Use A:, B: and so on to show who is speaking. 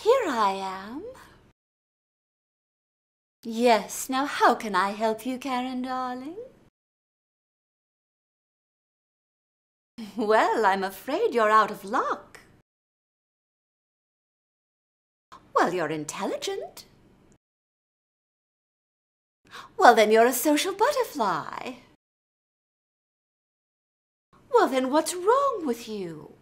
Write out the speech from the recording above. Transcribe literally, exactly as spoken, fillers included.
A: Here I am. Yes, now how can I help you, Karen, darling? Well, I'm afraid you're out of luck. Well, you're intelligent. Well, then you're a social butterfly. Well, then what's wrong with you?